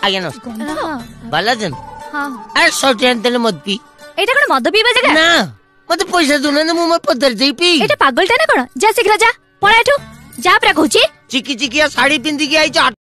आज्ञा नमस्कार बालाजन अरे सटियान तेल मत पी एटा कोन मद पीबा जगह ना मते पैसा दुना ने मु पदर जई पी एटा पागलटा ना कोन जा शीघ्र जा पळा एठू जा प्रा कहूची चिकी चिकिया साड़ी पिंदी के आई